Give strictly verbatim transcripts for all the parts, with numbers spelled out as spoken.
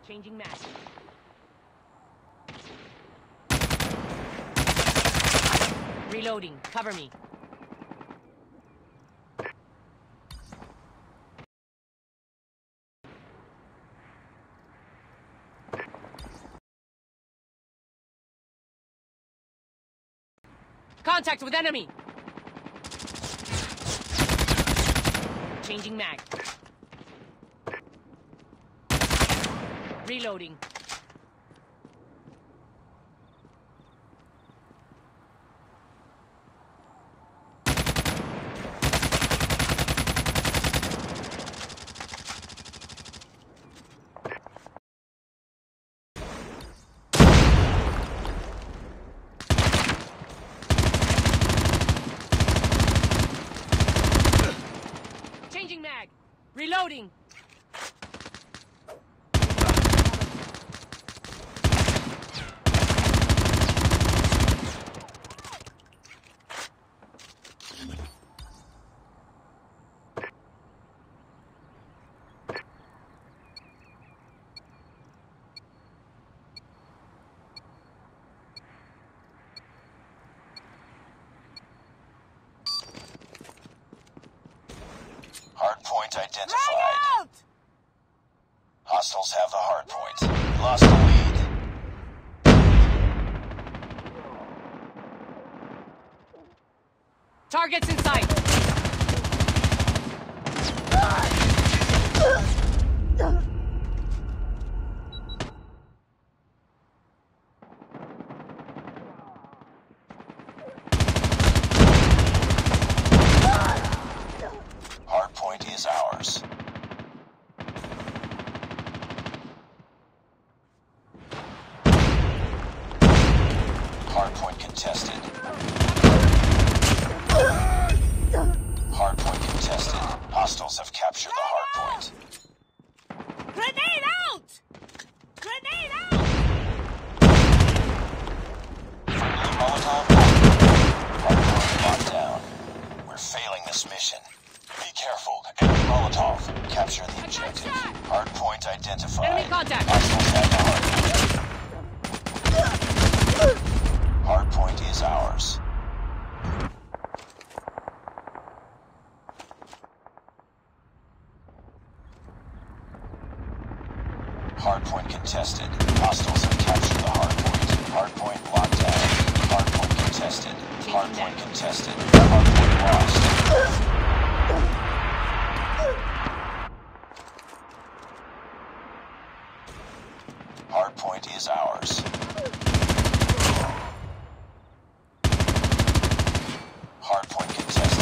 Changing mag. Reloading. Cover me. Contact with enemy! Changing mag. Reloading. Changing mag. Reloading. Hardpoint identified. Hostiles have the hardpoint. Lost the lead. Targets in sight. Hardpoint is ours. Hardpoint contested. Hardpoint contested. Hostiles have captured the hardpoint. Grenade out! Grenade out! Friendly Molotov. Hardpoint locked down. We're failing this mission. Be careful. Enemy Molotov. Capture the objective. Hardpoint identified. Enemy contact. Hostiles have the hardpoint. Hardpoint is ours. Hardpoint contested. Hostiles have captured the hardpoint. Hardpoint locked down. Hardpoint contested. Hardpoint contested. Hardpoint lost. Hardpoint is ours. Hardpoint contested.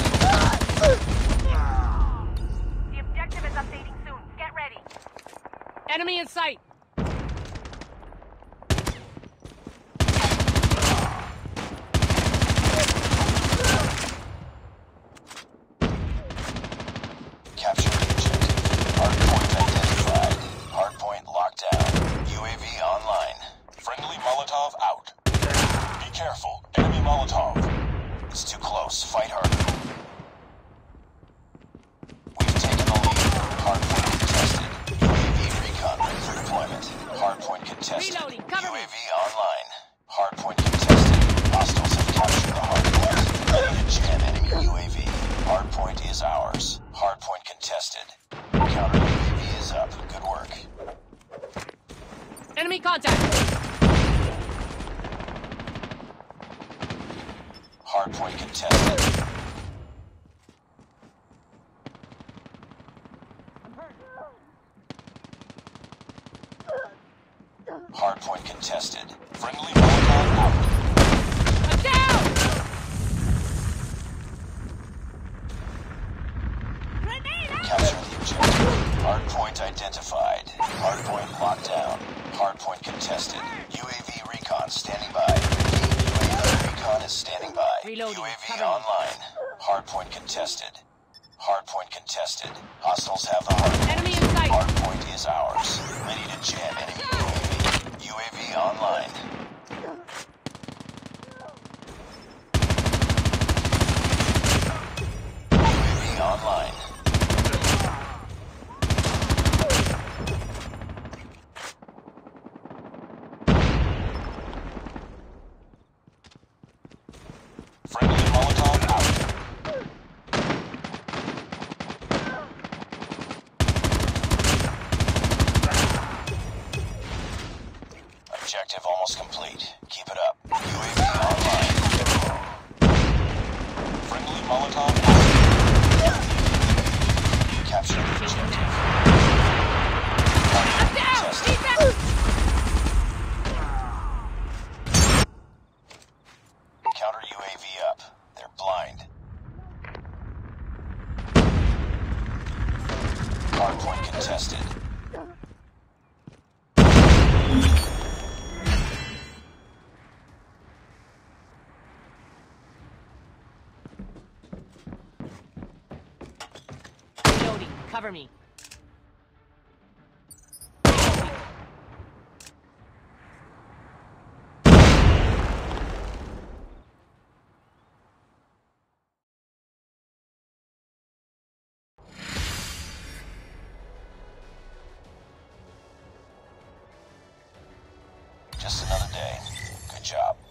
The objective is updating soon. Get ready. Enemy in sight. Capture the objective. Hardpoint identified. Hardpoint locked down. U A V online. Friendly Molotov out. Be careful. Enemy Molotov. It's too close. Fight harder. We've taken the lead. Hardpoint contested. U A V recon ready for deployment. Hardpoint contested. Reloading. Cover U A me. V online. Hardpoint contested. Hostiles have captured the hardpoint. Ready to jam enemy U A V. Hardpoint is ours. Hardpoint contested. Counter U A V is up. Good work. Enemy contact. Hardpoint contested. Hardpoint contested. Friendly Molotov out. I'm down! Grenade out! Capture the objective. Hardpoint identified. Hardpoint locked down. Hardpoint contested. U A V recon standing by. U A V recon is standing by. Reloading. U A V Cover me. online. Hardpoint contested. Hardpoint contested. Hostiles have the hardpoint. Enemy in sight. Hardpoint is ours. Ready to jam enemy U A V. U A V online. U A V online. Molotov out. Capture the objective. I'm down! He's down! Counter U A V up. They're blind. Hardpoint contested. Reloading. Cover me. Just another day. Good job.